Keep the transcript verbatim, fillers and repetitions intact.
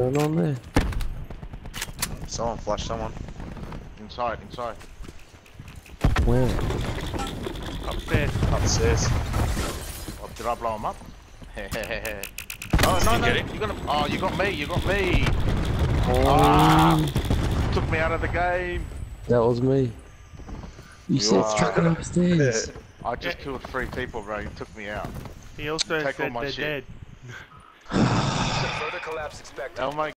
going on there? Someone flushed someone. Inside, inside. Where? Upstairs. Upstairs. Oh, did I blow him up? Oh no no! You gonna? Oh, you got me! You got me! Oh, Ah! Took me out of the game. that was me. You said are- trucking upstairs. I just killed three people, bro. You took me out. He also Take all said my they're shit. dead. Further collapse expected. Oh my